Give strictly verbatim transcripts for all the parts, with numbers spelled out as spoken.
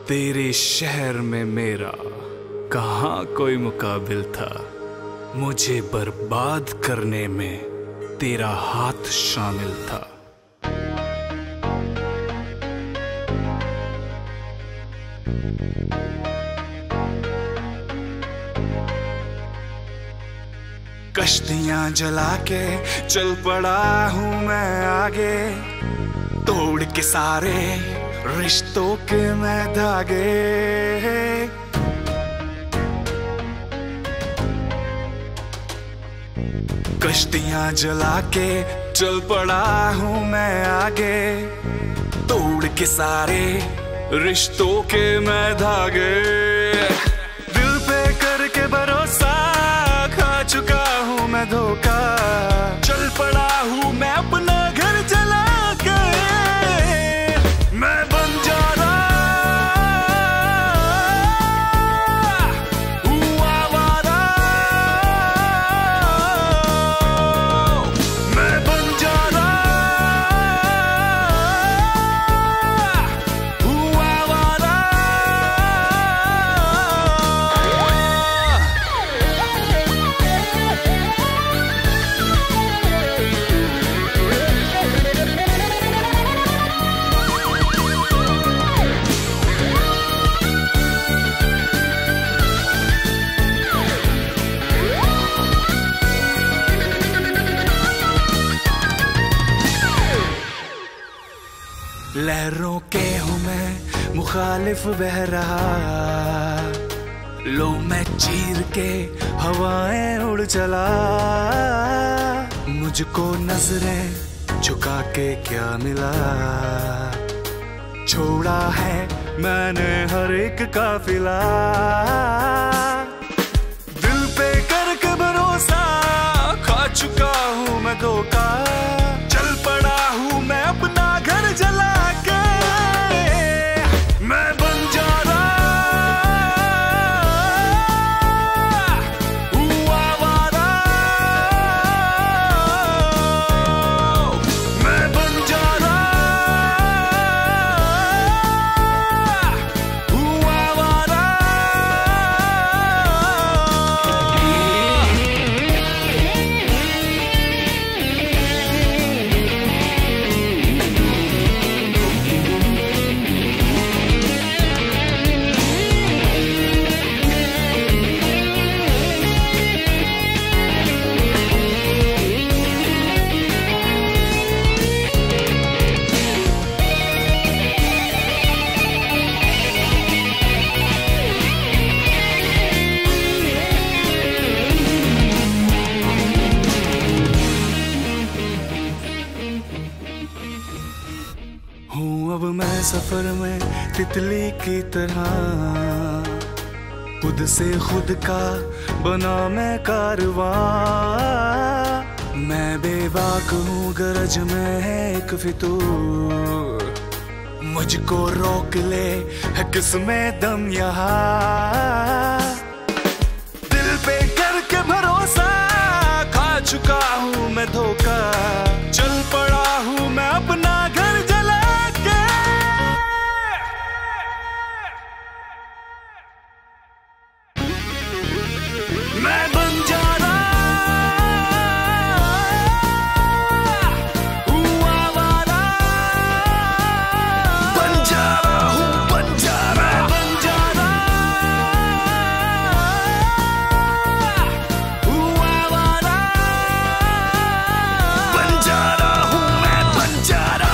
तेरे शहर में मेरा कहाँ कोई मुकाबिल था, मुझे बर्बाद करने में तेरा हाथ शामिल था। कश्तियां जला के चल पड़ा हूँ मैं आगे, तोड़ के सारे रिश्तों के मैं धागे। कश्तियां जला के चल पड़ा हूँ मैं आगे, तोड़ के सारे रिश्तों के मैं धागे। दिल पे करके भरोसा खा चुका हूँ मैं धोखा, चल पड़ा हूँ मैं अपना घर जला के। मैं बंजारा हूँ आवारा, मैं बंजारा हूँ आवारा। लहरों के हूँ मैं मुखालिफ बह रहा, लो मैं चीर के हवाएं उड़ चला। मुझको नजरें झुका के क्या मिला, छोड़ा है मैंने हर एक काफिला। दिल पे करके भरोसा खा चुका हूँ मैं धोखा, चल पड़ा हूँ मैं अपना घर जला के। मैं बंजारा हूँ आवारा, मैं बंजारा हूँ आवारा। हूँ अब मैं सफर में तितली की तरह, खुद से खुद का बना मैं कारवां। मैं बेबाक हूँ गरज में है एक फितूर, मुझको रोक ले है किसमें दम यहाँ। दिल पे करके भरोसा खा चुका हूँ मैं धोखा, चल पड़ा हूँ मैं अपना घर जला के। मैं बंजारा हूँ आवारा, बंजारा हूँ बंजारा, बंजारा हूँ आवारा, बंजारा हूँ मैं बंजारा।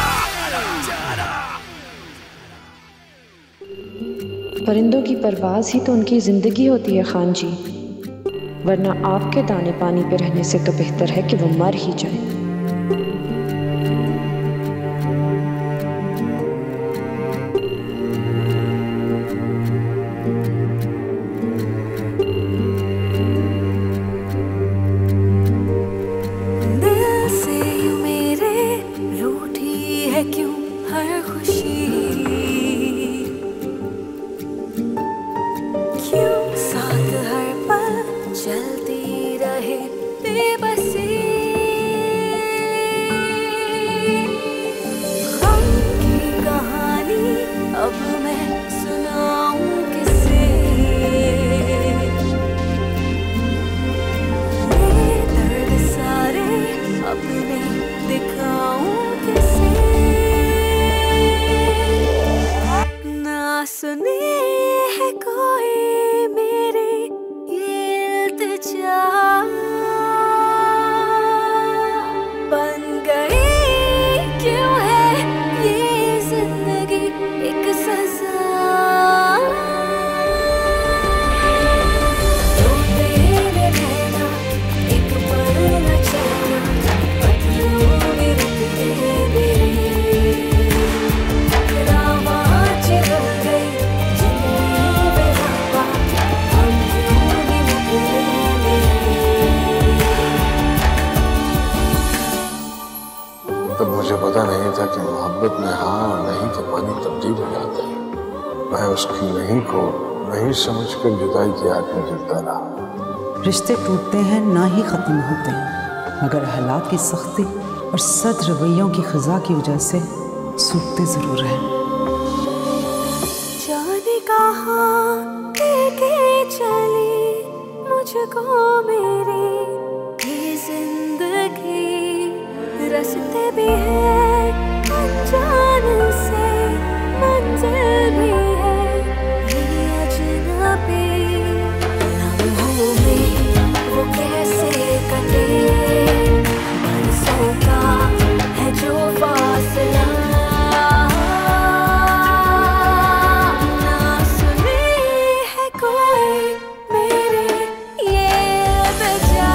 परिंदों की परवाज़ ही तो उनकी ज़िंदगी होती है खान जी, वरना आपके दाने पानी पे रहने से तो बेहतर है कि वो मर ही जाए। दिल से यूं मेरे रूठी है क्यों हर खुशी, क्यों साथ हर पल चलती रहे बेबसी। मुझे पता नहीं था कि मोहब्बत में हाँ और नहीं के मानी तब्दील हो जाते हैं। मैं उसकी नहीं को नहीं समझकर जुदाई की आग में जलता रहा। रिश्ते टूटते हैं ना ही ख़त्म होते हैं, मगर हालात की सख्ती और सख्त रवैयों की ख़ज़ा की वजह से सूखते ज़रूर हैं। जाने कहाँ लेके चली मुझको मेरी ये जिंदगी, रास्ते भी है अनजान से, मंजिल भी है ये अजनबी। लम्हों में वो कैसे कटे, बरसों का है जो फासला, ना सुनी है कोई मेरे ये बजा।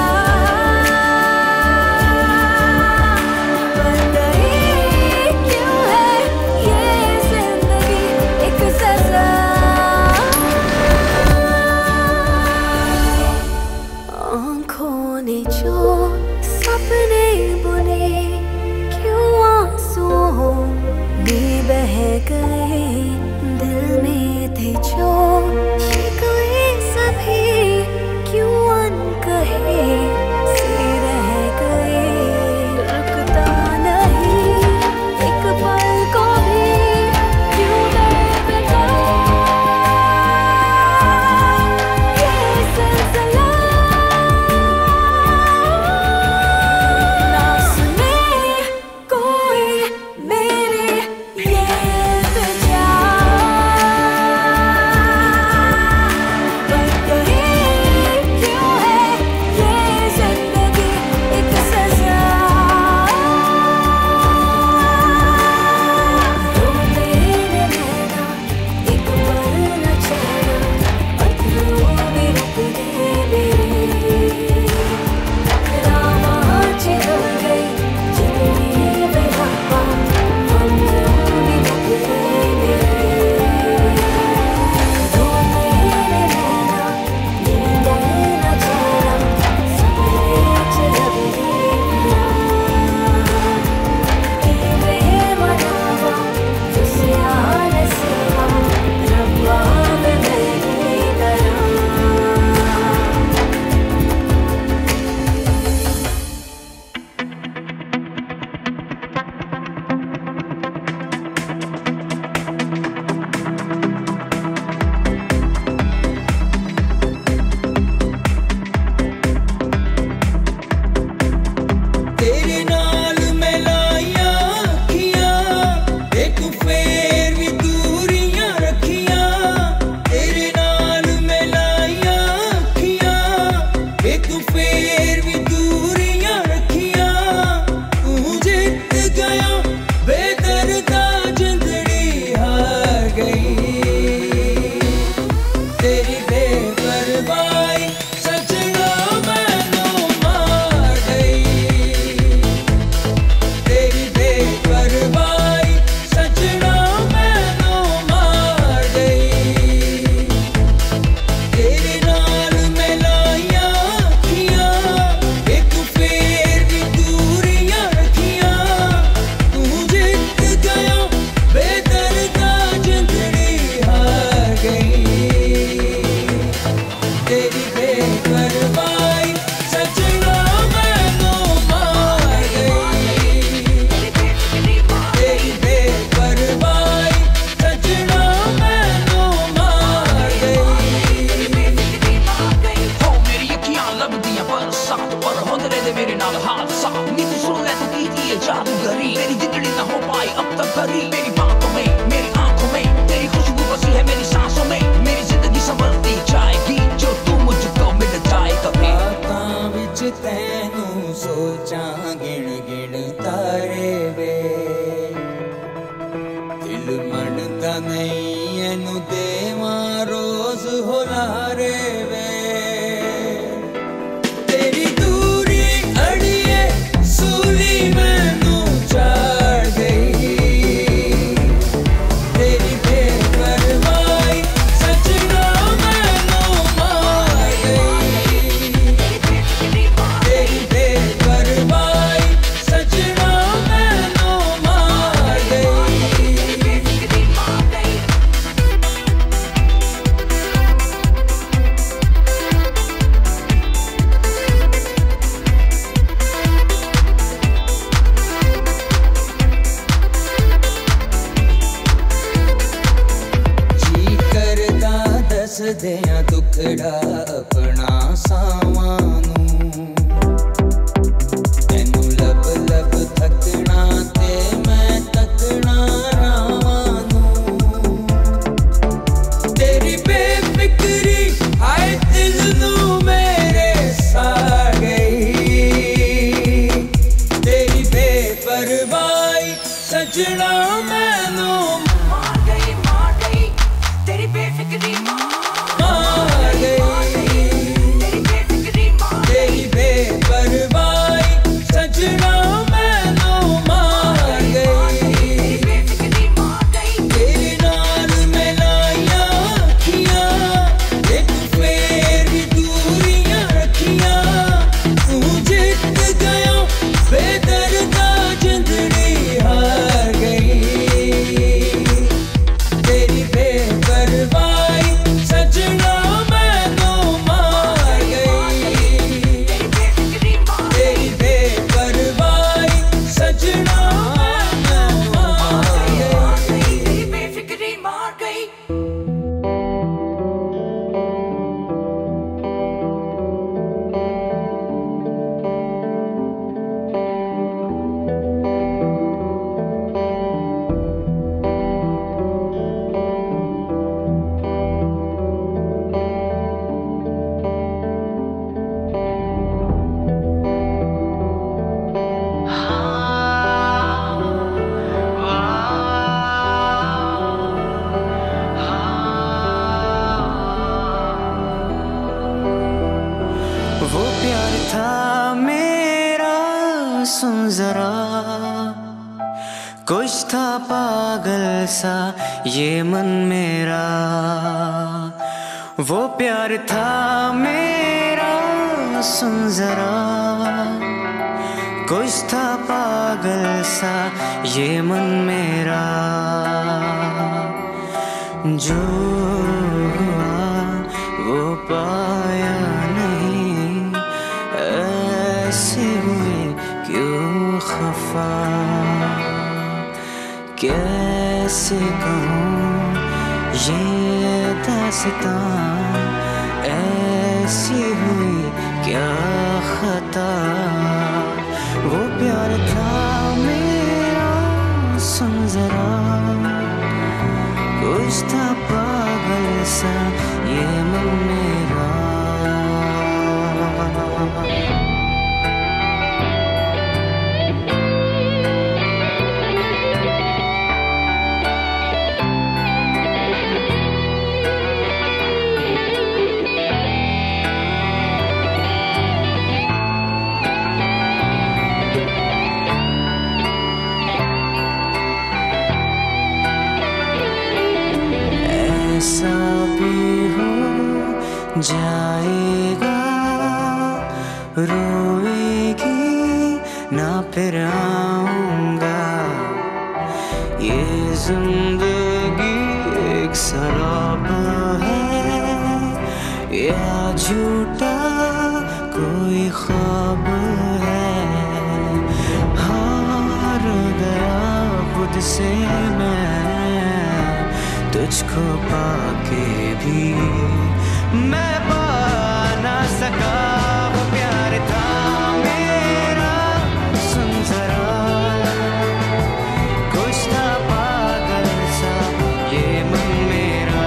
आँखों ने जो सपने बुने, क्यों आंसुओं में बह गए, दिल में थे जो शिकवे सभी, क्यों अनकहे से रह गए। रुकता नहीं एक पल को भी, क्यों दर्द का ये सिलसिला। सूली मैनू चाड़ गई। दिया दुखड़ा अपना सावानू तेनू लब लब थकना ते मैं तकना रावानू तेरी बेफिक्री हाय दिल नू मेरे सा गई तेरी बेपरवाही सजना मैनू मार गई मार गई तेरी बेफिक्री मार गई तेरी बेफिक्री मार तेरी बेपरवाही सजना मैनू मार गई तेरी बेफिक्री मार गई तेरे नाल मिलाइया अखियां एक फेर भी दूरियां रखियां तू जित गया बेदर्दा जिंदड़ी हार गई तेरी बेपरवाही सजना मैनू मार गई तेरी बेफिक्री मार तेरी बेपरवाही सजना मैनू मार गई तेरी बेफिक्री मार गई वो प्यार था मेरा सुन जरा कुछ था पागल सा ये मन मेरा वो प्यार था मेरा सुन जरा कुछ था पागल सा ये मन मेरा जो हुआ वो पाया नहीं ऐसे हुए क्यों खफा कैसे कहूँ ये दास्तां ऐसी हुई क्या खता वो प्यार था मेरा सुन जरा कुछ था पागल सा ये मन मेरा ऐसा भी हो जाएगा रोएगी ना फिर आऊंगा ये जिंदगी एक शराब है या झूठा कोई ख्वाब है हार गया खुद से मैं तुझको पाके भी मैं पा ना सका वो प्यार था मेरा सुन जरा कुछ था पागल सा ये मन मेरा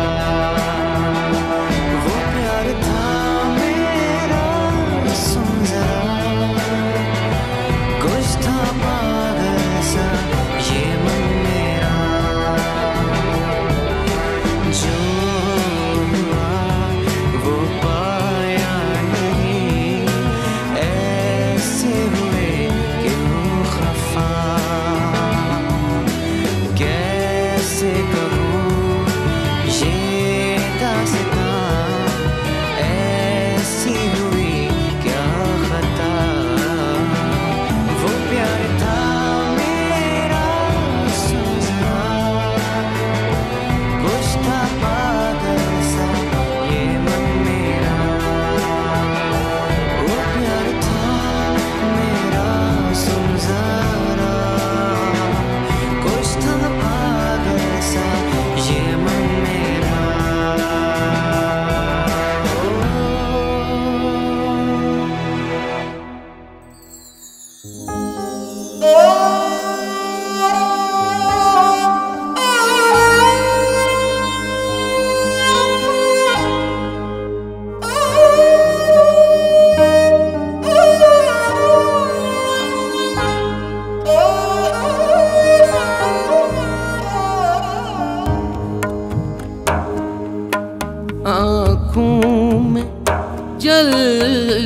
वो प्यार था मेरा सुन जरा कुछ था पागल सा ये मन मेरा जो हुआ वो पाया नहीं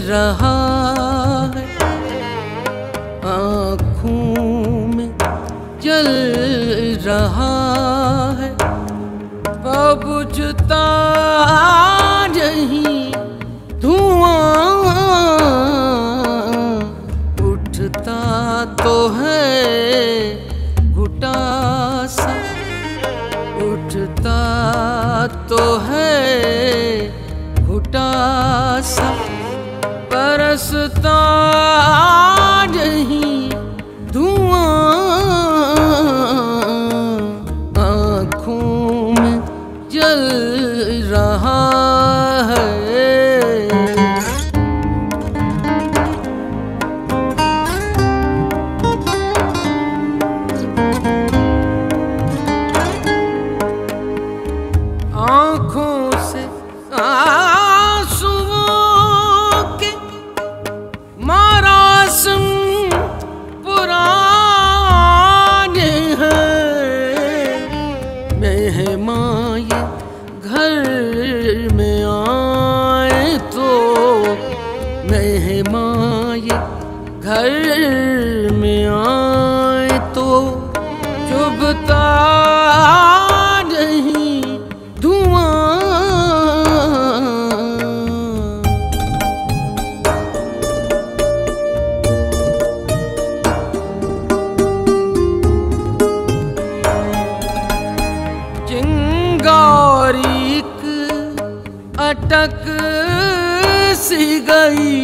रहा है, आँखों में जल रहा है, बुझता नहीं धुआं, उठता तो है घुटा सा, उठता तो है घुटा सा, बरसता नहीं धुआं, आँखों में जल रहा है। आँखों से आंसुओं के मरासिम पुराने हैं, मेहमान ये घर में आए तो, मेहमान ये घर में आए तो चुभता नहीं धुआं, चिंगारी अटक सी गई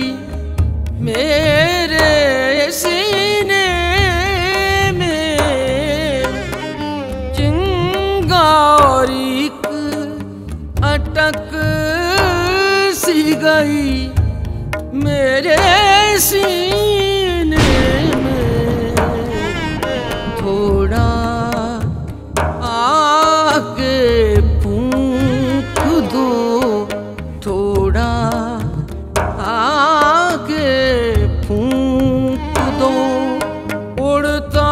मेरे सीने में, चिंगारी अटक सी गई मेरे सीने में, थोड़ा आगे फूंक दो, थोड़ा आगे फूंक दो, उड़ता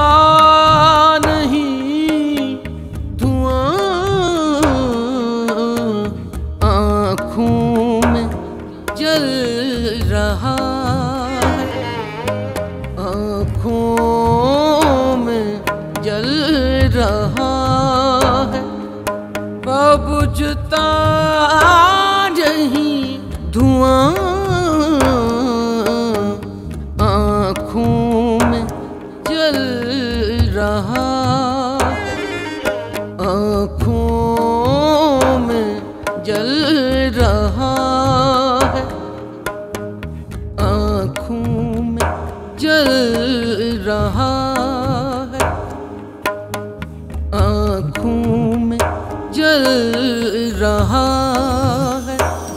नहीं धुआं, आँखों में जल रहा है, आँखों में जल रहा है, बुझता नहीं धुआं, आँखों में जल रहा है, आँखों में जल रहा है, आँखों में जल रहा है, आँखों में जल रहा है।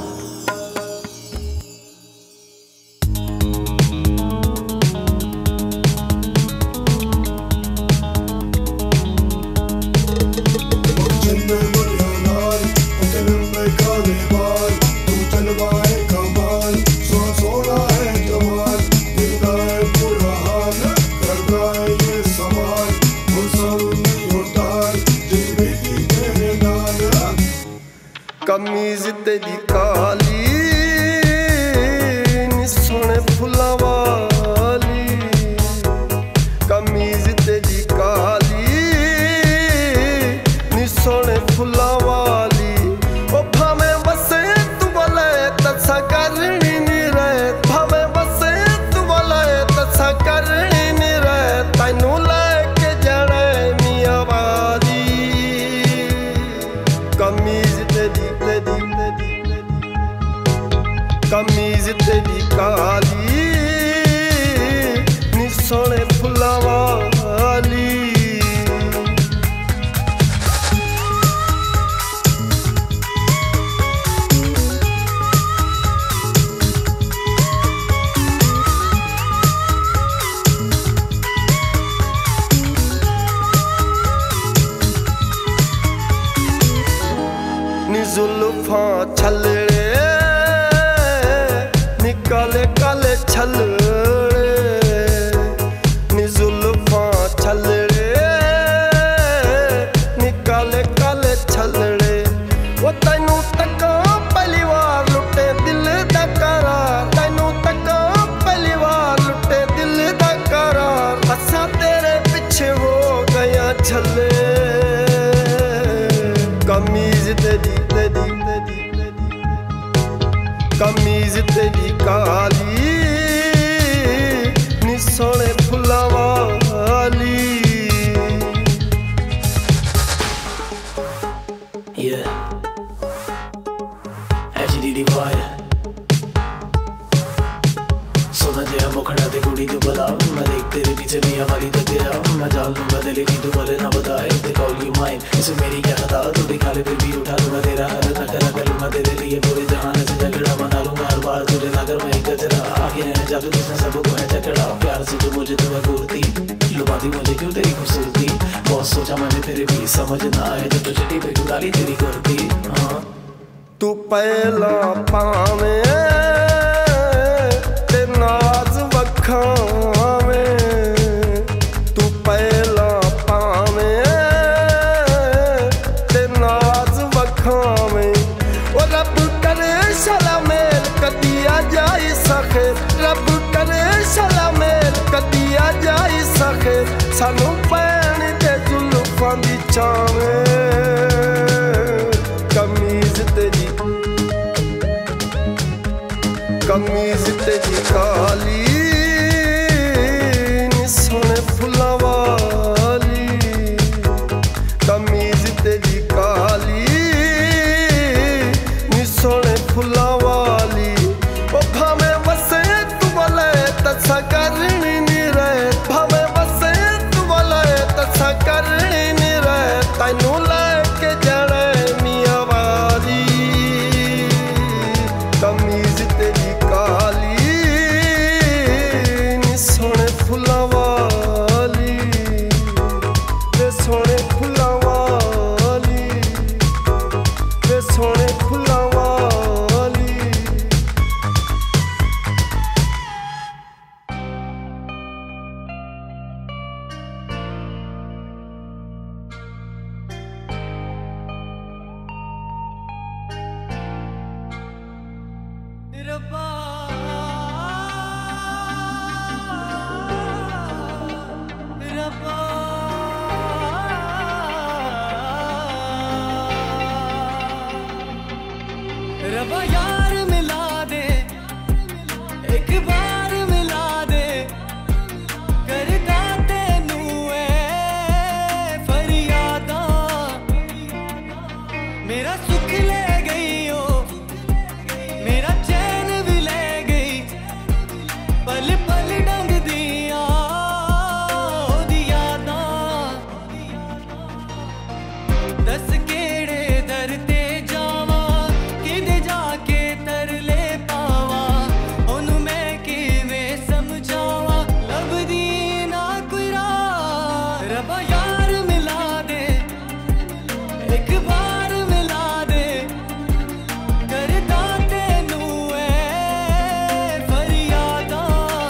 कमीज तेरी काली नी सोने फुल्लां वाली, कमीज तेरी काली नी सोने फुल्लां वाली, ओ भावें बसे तू बोले तसा करनी नी रहे, भावें बसे तू बोले तसा करनी नी रहे, तैनू लेके जाना मियां वाली, कमीज तेरी कमीज तेरी काली नी सोने फुल्लां वाली, नी जुल्फां छलड़े काले काले छलड़े, नी जुल्फां छलड़े नी काले काले छलड़े, वो तैनू तक्का पहली बार लुटे दिल दा करार, तैनू छले कमीज तेरी तेरी तेरी कमीज तेरी काली नी सोने फुल्लां वाली। Yeah, H D D wire. सोना तेरा मुखड़ा ते कुड़ी तू बता, मैं देख तेरे पीछे भी हमारी तो तेरा मैं जान लूंगा दिलेगी तू बोले ना बताए। They call you mine, इसे मेरी क्या खता, तू दिखा ले फिर भी उठा लूंगा तेरा हर नखरा कर लूंगा तेरे लिए पूरे जहान से झगड़ा मना लूंगा हर बार तुझे लाकर मैं एक गजरा आगे रहने जादू तुझने सबको है टकरा प्यार से तू मुझे तू है घूरती लुभाती मुझे क्यों तेरी खूबसूरती बहुत सोचा मैंने तेरे भी समझ ना आए जब तुझे टीपे क्यों डाली तेरी कुर्ती। हाँ तू पहला पावे ते नाज वखावे तू पहला पावे ते नाज वखावे ओ रब करे शला मेल कदी आ जाई सखे रब करे शला मेल कदी आ जाई सखे सानू पैण दे जुल्फां दी छावे कमीज तेरी कमीज तेरी काली नी सोने फुल्लां वाली कमीज तेरी काली नी सोने फुल्लां वाली ओ भावें वसे तू वाले तसा करनी नी रहे भावें वसे तू वाले तसा करनी नी रहे तैनू लेके जाना मियां वाली कमीज तेरी काली नी सोने फुल्लां वाली ते सोने फुल्लां वाली ते सोने फुल्लां वाली। रब्बा रब्बा रब्बा यार मिला दे एक बार मिला दे करदा तेनू ऐ फरियादां मेरा सुख ले गई ओ मेरा चैन भी ले गई पल पल डंग दिया ओदी यादां दस केड़े दर ते जावां किदे जाके तरले पावां ओनू मैं किवें समझावां लभदी ना कोई राह रब्बा यार मिला दे एक बार मिला दे करदा तेनू ऐ फरियादां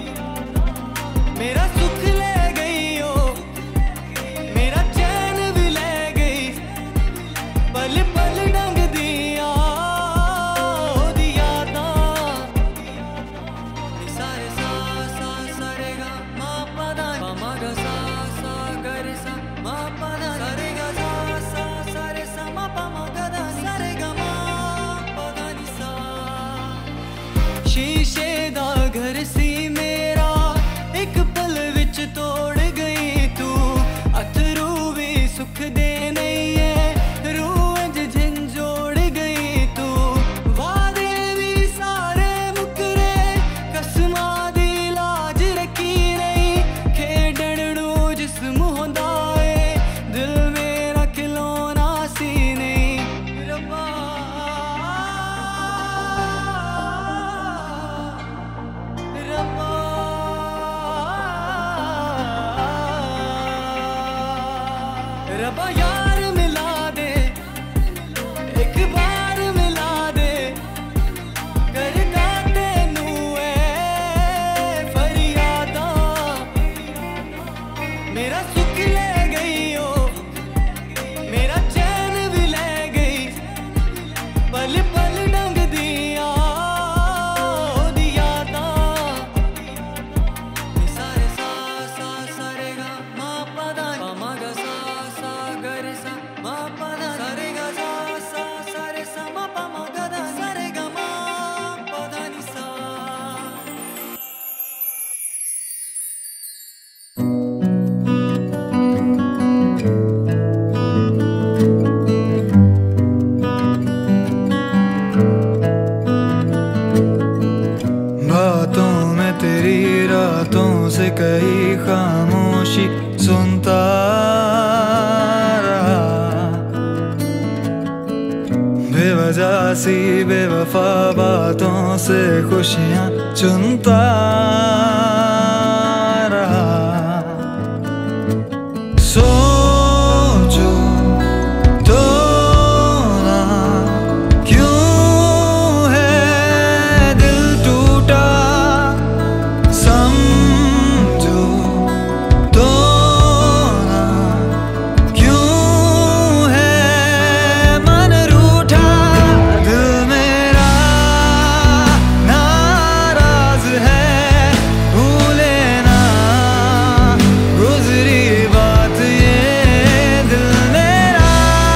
मेरा सुख ले गई ओ मेरा चैन भी ले गई पल पल डंग दिया ओदी यादां सारे सा सा सा रे गा मा पा दा पा मा गा सा सा गा रे सा मा पा दा सा रे गा सा सा सा रे सा मा पा मा गा दा सा रे गा मा पा दा नी सा शीशे दा घर सी मेरा एक पल विच तोड़ गई तू अथरू भी सुख दे नहीं है रूह इंज झंझोड़ गई तू वादे भी सारे मुकरे कसमां दी लाज रखी नहीं खेडण नूं जिस्म होंदा ए दिल मेरा खिलौना सी नहीं रब्बा रब्बा रब्बा यार मिला दे एक बार मिला दे करदा तेनू ऐ फरियादां मेरा सुख ले गई ओ मेरा चैन भी ले गई पल पल डंग दिया ओदी यादां सारे सा सा सा रे गा मा पा दा पा मा गा सा सी बेवफा बातों से खुशियाँ चुनता रहा। सोचो तो ना क्यों है दिल टूटा, समझो तो ना क्यों है मन रूठा। दिल मेरा नाराज है, भूले ना गुजरी बात ये। दिल मेरा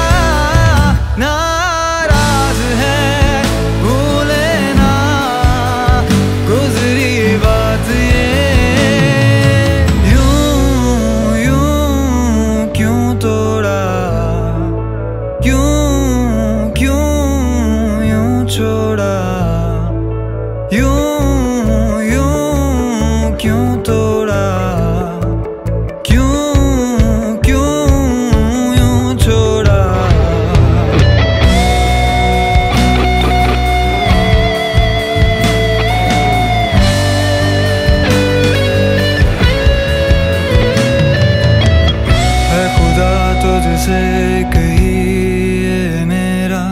नाराज है, भूले ना गुजरी बात ये। यूं यूं क्यों तोड़ा, क्यों क्यों यूं छोड़ा, यूं यूं क्यों तोड़ा, क्यों क्यों यूं छोड़ा। है खुदा तुझसे कही ये मेरा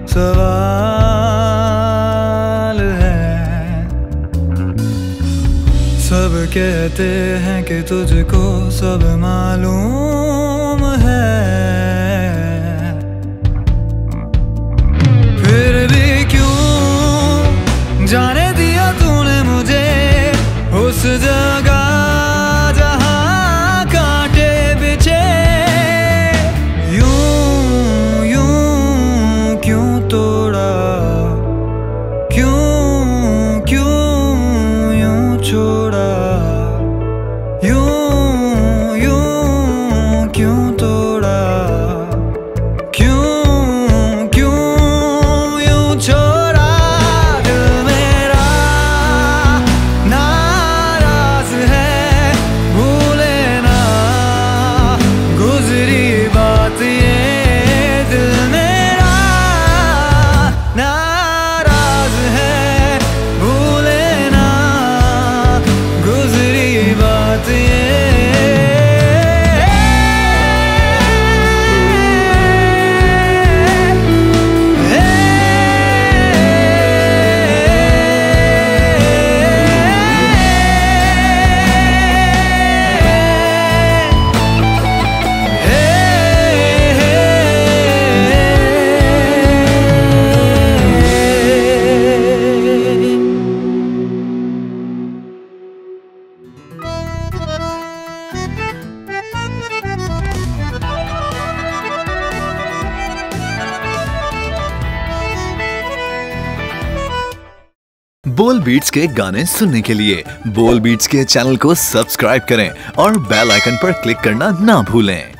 सवाल है। सब कहते हैं कि तुझको सब मालूम है, फिर भी क्यों जाने दिया तूने मुझे उस जगह जहां कांटे बिछे। यूं यूं क्यों तोड़ा, क्यों क्यों यूं छोड़ा, यूं यूं क्यों तोड़ा, क्यों क्यों यूं छोड़ा। दिल मेरा नाराज है, भूले ना गुजरी बात ये। दिल मेरा नाराज है, भूले ना गुजरी बात ये। बोल बीट्स के गाने सुनने के लिए बोल बीट्स के चैनल को सब्सक्राइब करें और बेल आइकन पर क्लिक करना ना भूलें।